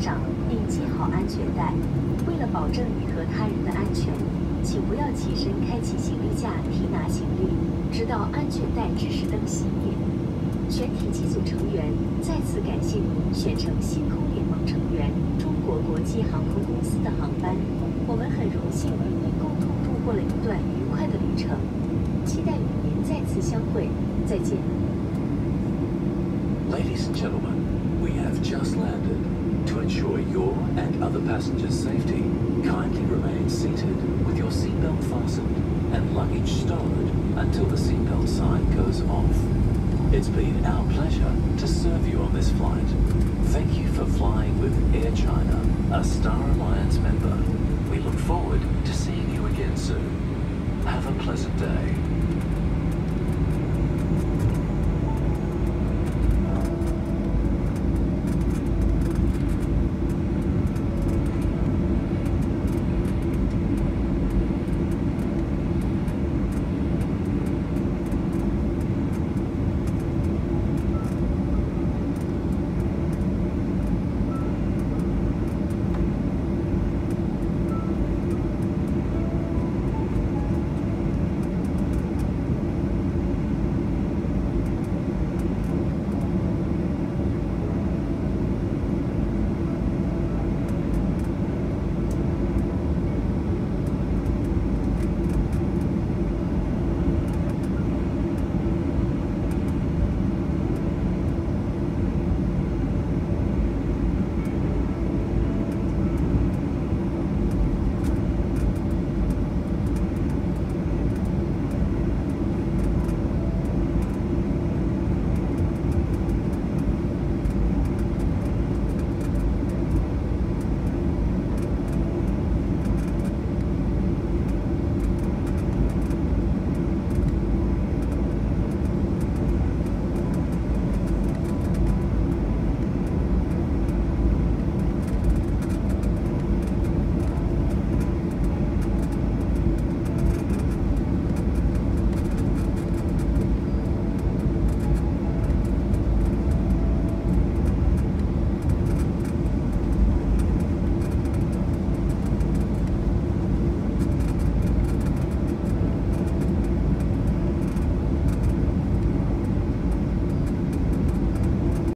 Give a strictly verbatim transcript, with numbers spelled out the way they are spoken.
上并系好安全带。为了保证你和他人的安全，请不要起身开启行李架提拿行李，直到安全带指示灯熄灭。全体机组成员再次感谢您选乘星空联盟成员中国国际航空公司的航班，我们很荣幸与您共同度过了一段愉快的旅程，期待与您再次相会。再见。 Ladies and gentlemen, we have just landed. To ensure your and other passengers' safety, kindly remain seated with your seatbelt fastened and luggage stowed until the seatbelt sign goes off. It's been our pleasure to serve you on this flight. Thank you for flying with Air China, a Star Alliance member. We look forward to seeing you again soon. Have a pleasant day.